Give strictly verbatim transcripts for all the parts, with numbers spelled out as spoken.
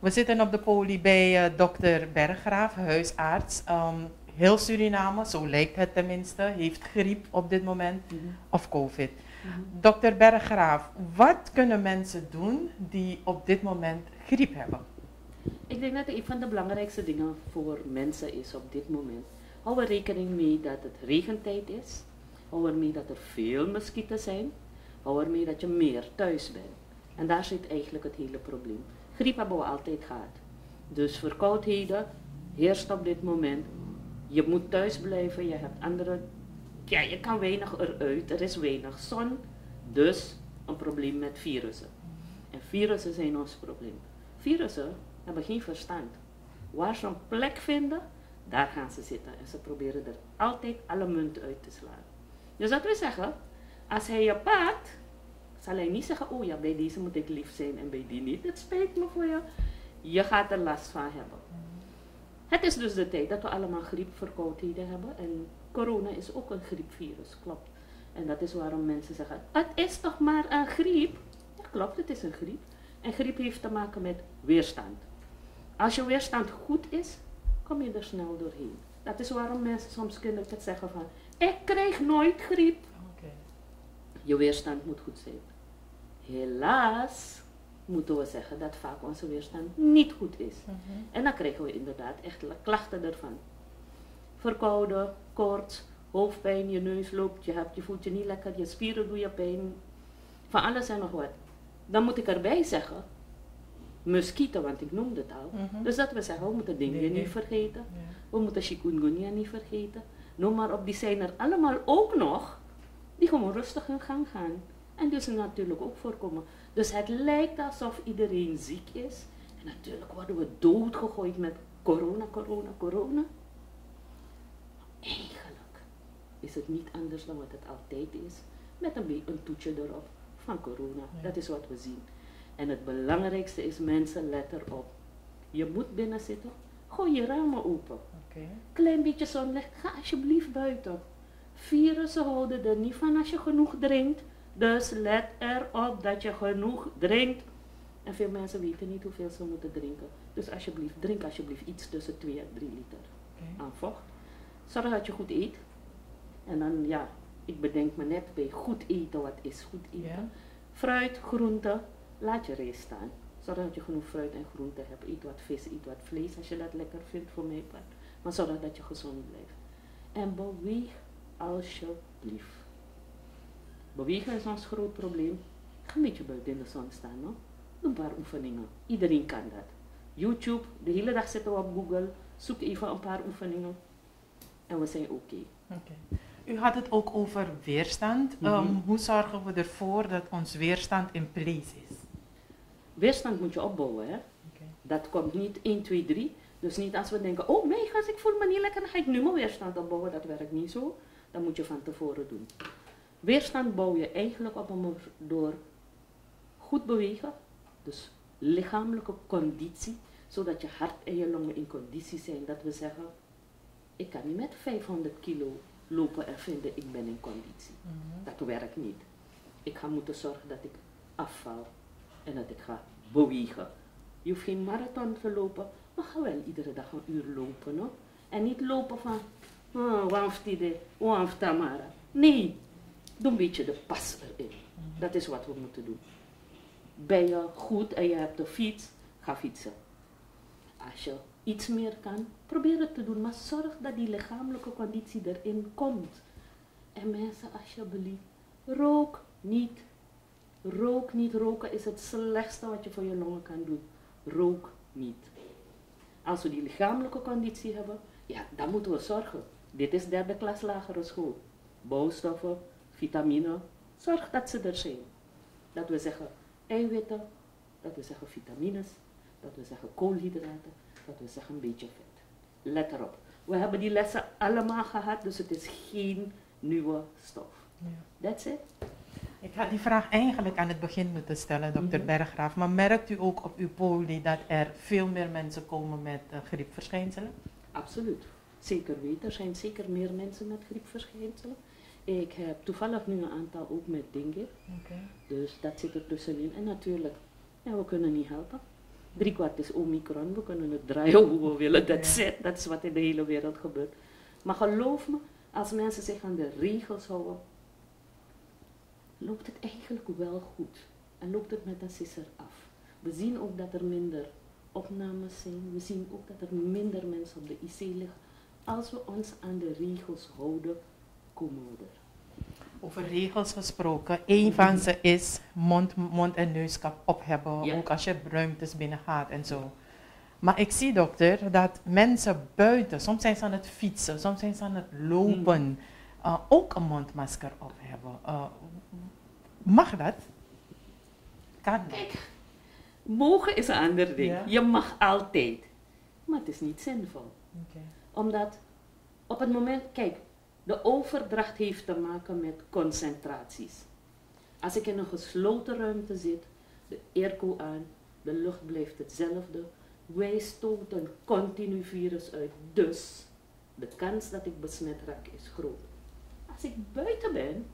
We zitten op de poli bij uh, dokter Berggraaf, huisarts. Um, heel Suriname, zo lijkt het tenminste, heeft griep op dit moment mm-hmm. of COVID. Mm-hmm. dokter Berggraaf, wat kunnen mensen doen die op dit moment griep hebben? Ik denk dat een van de belangrijkste dingen voor mensen is op dit moment. Hou er rekening mee dat het regentijd is. Hou er mee dat er veel muskieten zijn. Hou er mee dat je meer thuis bent. En daar zit eigenlijk het hele probleem. Griep hebben we altijd gehad. Dus verkoudheden heerst op dit moment. Je moet thuis blijven. Je hebt andere... Ja, je kan weinig eruit. Er is weinig zon. Dus een probleem met virussen. En virussen zijn ons probleem. Virussen hebben geen verstand. Waar ze een plek vinden, daar gaan ze zitten. En ze proberen er altijd alle munt uit te slaan. Dus dat wil zeggen, als hij je paart, zal hij niet zeggen, oh ja, bij deze moet ik lief zijn en bij die niet. Het spijt me voor je. Je gaat er last van hebben. Het is dus de tijd dat we allemaal griepverkoudheden hebben. En corona is ook een griepvirus, klopt. En dat is waarom mensen zeggen, het is toch maar een griep? Ja, klopt, het is een griep. En griep heeft te maken met weerstand. Als je weerstand goed is, kom je er snel doorheen. Dat is waarom mensen soms kunnen het zeggen van, ik krijg nooit griep. Okay. Je weerstand moet goed zijn. Helaas moeten we zeggen dat vaak onze weerstand niet goed is. Mm-hmm. En dan krijgen we inderdaad echt klachten ervan. Verkouden, koorts, hoofdpijn, je neus loopt, je, hebt, je voelt je niet lekker, je spieren doen je pijn. Van alles en nog wat. Dan moet ik erbij zeggen, muskieten, want ik noemde het al. Mm-hmm. Dus dat we zeggen, we moeten dengue nee, nee. niet vergeten. Ja. We moeten chikungunya niet vergeten. Noem maar op, die zijn er allemaal ook nog, die gewoon rustig hun gang gaan. En dus natuurlijk ook voorkomen. Dus het lijkt alsof iedereen ziek is. En natuurlijk worden we doodgegooid met corona, corona, corona. Eigenlijk is het niet anders dan wat het altijd is. Met een, een toetje erop van corona. Ja. Dat is wat we zien. En het belangrijkste is, mensen, let erop. Je moet binnen zitten. Gooi je ramen open. Okay. Klein beetje zonlicht. Ga alsjeblieft buiten. Virussen houden er niet van als je genoeg drinkt. Dus let erop dat je genoeg drinkt. En veel mensen weten niet hoeveel ze moeten drinken. Dus alsjeblieft, drink alsjeblieft iets tussen twee en drie liter okay. aan vocht. Zorg dat je goed eet. En dan, ja, ik bedenk me net bij goed eten, wat is goed eten? Yeah. Fruit, groente, laat je rijst staan. Zorg dat je genoeg fruit en groente hebt. Eet wat vis, eet wat vlees als je dat lekker vindt voor mij. Maar zorg dat je gezond blijft. En beweeg alsjeblieft. Bewegen is ons groot probleem. Ga een beetje buiten in de zon staan. No? Doe een paar oefeningen. Iedereen kan dat. YouTube, de hele dag zitten we op Google. Zoek even een paar oefeningen. En we zijn oké. Okay. Okay. U had het ook over weerstand. Mm-hmm. um, hoe zorgen we ervoor dat ons weerstand in place is? Weerstand moet je opbouwen. Hè? Okay. Dat komt niet één, twee, drie. Dus niet als we denken, oh mijn god, ik voel me niet lekker, dan ga ik nu mijn weerstand opbouwen. Dat werkt niet zo. Dat moet je van tevoren doen. Weerstand bouw je eigenlijk op door goed bewegen. Dus lichamelijke conditie. Zodat je hart en je longen in conditie zijn. Dat we zeggen, ik kan niet met vijfhonderd kilo lopen en vinden ik ben in conditie. Mm-hmm. Dat werkt niet. Ik ga moeten zorgen dat ik afval. En dat ik ga bewegen. Je hoeft geen marathon te lopen. Maar ga wel iedere dag een uur lopen. No? En niet lopen van, oh, wamftide, wamftamara. Nee. Doe een beetje de pas erin. Mm-hmm. Dat is wat we moeten doen. Ben je goed en je hebt de fiets, ga fietsen. Als je iets meer kan, probeer het te doen. Maar zorg dat die lichamelijke conditie erin komt. En mensen, alsjeblieft, rook niet. Rook niet. Roken is het slechtste wat je voor je longen kan doen. Rook niet. Als we die lichamelijke conditie hebben, ja, dan moeten we zorgen. Dit is derde klas lagere school. Bouwstoffen, vitamine, zorg dat ze er zijn. Dat we zeggen eiwitten, dat we zeggen vitamines, dat we zeggen koolhydraten, dat we zeggen een beetje vet. Let erop. We hebben die lessen allemaal gehad, dus het is geen nieuwe stof. Ja. That's it. Ik had die vraag eigenlijk aan het begin moeten stellen, dokter Mm-hmm. Berggraaf. Maar merkt u ook op uw poli dat er veel meer mensen komen met uh, griepverschijnselen? Absoluut. Zeker weten. Er zijn zeker meer mensen met griepverschijnselen. Ik heb toevallig nu een aantal ook met dengue. Okay. Dus dat zit er tussenin. En natuurlijk, ja, we kunnen niet helpen. Drie kwart is Omicron, we kunnen het draaien hoe we willen. Dat Ja. is dat is wat in de hele wereld gebeurt. Maar geloof me, als mensen zich aan de regels houden, loopt het eigenlijk wel goed. En loopt het met een sisser af. We zien ook dat er minder opnames zijn. We zien ook dat er minder mensen op de I C liggen. Als we ons aan de regels houden, komen we er. Over regels gesproken, een van ze is mond, mond en neuskap op hebben, Ja. ook als je ruimtes binnen gaat en zo. Maar ik zie, dokter, dat mensen buiten, soms zijn ze aan het fietsen, soms zijn ze aan het lopen, uh, ook een mondmasker op hebben. Uh, mag dat? Kan dat? Kijk, mogen is een ander ding. Ja. Je mag altijd. Maar het is niet zinvol. Okay. Omdat op het moment, kijk, de overdracht heeft te maken met concentraties. Als ik in een gesloten ruimte zit, de airco aan, de lucht blijft hetzelfde. Wij stoten continu virus uit. Dus de kans dat ik besmet raak is groot. Als ik buiten ben,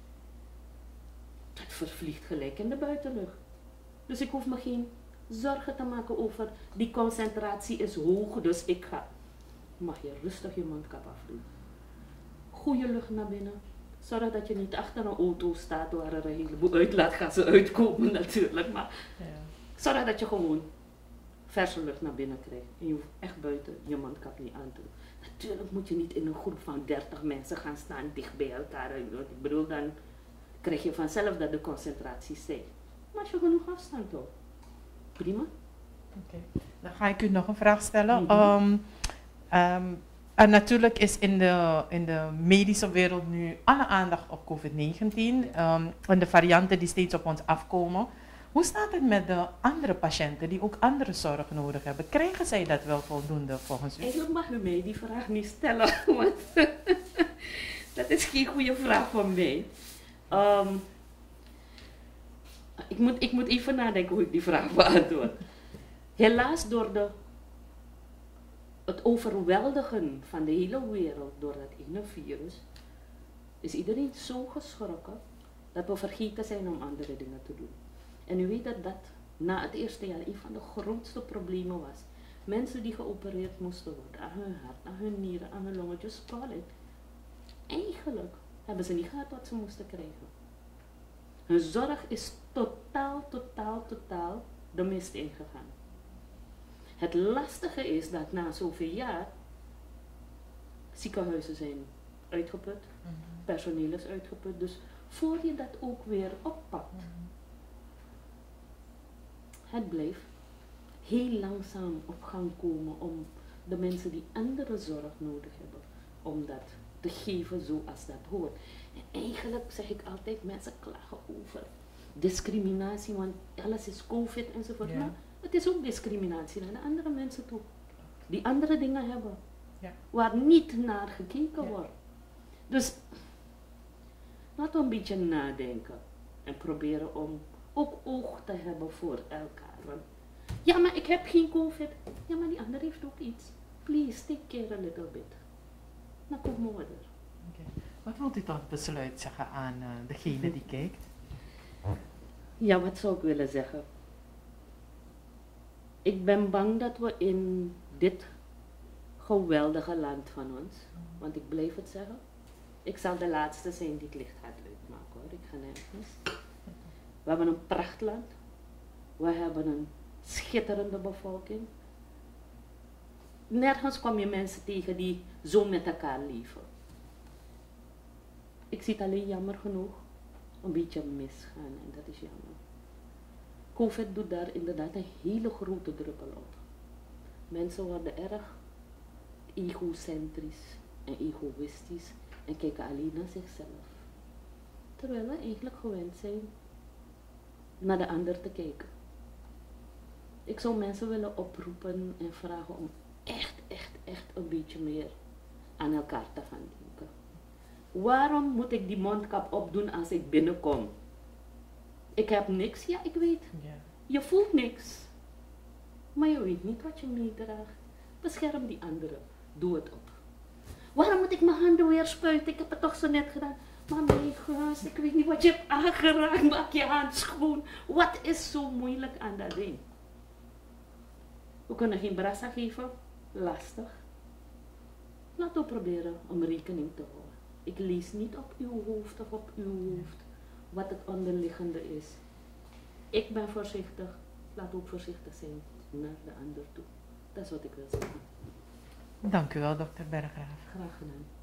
het vervliegt gelijk in de buitenlucht. Dus ik hoef me geen zorgen te maken over die concentratie is hoog, dus ik ga. Mag je rustig je mondkap afdoen. Goede lucht naar binnen. Zorg dat je niet achter een auto staat waar er een heleboel uitlaatgassen uitkomen natuurlijk. Maar Ja. zorg dat je gewoon verse lucht naar binnen krijgt. En je hoeft echt buiten je mondkap niet aan te doen. Natuurlijk moet je niet in een groep van dertig mensen gaan staan dicht bij elkaar. Ik bedoel, dan krijg je vanzelf dat de concentraties zijn. Maar als je genoeg afstand houdt, prima. Okay. Dan ga ik u nog een vraag stellen. Mhm. Um, um, en natuurlijk is in de, in de medische wereld nu alle aandacht op COVID negentien um, en de varianten die steeds op ons afkomen. Hoe staat het met de andere patiënten die ook andere zorg nodig hebben? Krijgen zij dat wel voldoende volgens u? Eigenlijk mag u mij die vraag niet stellen, want dat is geen goede vraag van mij. Um, ik, moet, ik moet even nadenken hoe ik die vraag beantwoord. Helaas door de, het overweldigen van de hele wereld door dat ene virus, is iedereen zo geschrokken dat we vergeten zijn om andere dingen te doen. En u weet dat dat na het eerste jaar een van de grootste problemen was. Mensen die geopereerd moesten worden aan hun hart, aan hun nieren, aan hun longetjes, spalling. Eigenlijk hebben ze niet gehad wat ze moesten krijgen. Hun zorg is totaal, totaal, totaal de mist ingegaan. Het lastige is dat na zoveel jaar ziekenhuizen zijn uitgeput, personeel is uitgeput. Dus voor je dat ook weer oppakt, het blijft heel langzaam op gang komen om de mensen die andere zorg nodig hebben, om dat te geven zoals dat hoort. En eigenlijk zeg ik altijd, mensen klagen over discriminatie, want alles is COVID enzovoort. Ja. Maar het is ook discriminatie naar de andere mensen toe, die andere dingen hebben, Ja. waar niet naar gekeken Ja. wordt. Dus laten we een beetje nadenken en proberen om ook oog te hebben voor elkaar. Want, ja, maar ik heb geen COVID. Ja, maar die ander heeft ook iets. Please, take care a little bit. Dan komen we er. Okay. Wat wilt u tot besluit zeggen aan uh, degene die kijkt? Ja, wat zou ik willen zeggen? Ik ben bang dat we in dit geweldige land van ons, want ik blijf het zeggen, ik zal de laatste zijn die het licht gaat uitmaken hoor, ik ga nergens. We hebben een prachtland, we hebben een schitterende bevolking. Nergens kom je mensen tegen die zo met elkaar leven. Ik zie het alleen jammer genoeg een beetje misgaan en dat is jammer. COVID doet daar inderdaad een hele grote druppel op. Mensen worden erg egocentrisch en egoïstisch en kijken alleen naar zichzelf. Terwijl we eigenlijk gewend zijn naar de ander te kijken. Ik zou mensen willen oproepen en vragen om echt, echt, echt een beetje meer aan elkaar te gaan denken. Waarom moet ik die mondkap opdoen als ik binnenkom? Ik heb niks, ja ik weet. Ja. Je voelt niks. Maar je weet niet wat je meedraagt. Bescherm die anderen. Doe het op. Waarom moet ik mijn handen weer spuiten? Ik heb het toch zo net gedaan. Maar mijn gus, ik weet niet wat je hebt aangeraakt. Maak je hand schoon. Wat is zo moeilijk aan dat ding? We kunnen geen brassa geven, lastig. Laten we proberen om rekening te houden. Ik lees niet op uw hoofd of op uw hoofd wat het onderliggende is. Ik ben voorzichtig, laat ook voorzichtig zijn naar de ander toe. Dat is wat ik wil zeggen. Dank u wel, dokter Berggraaf. Graag gedaan.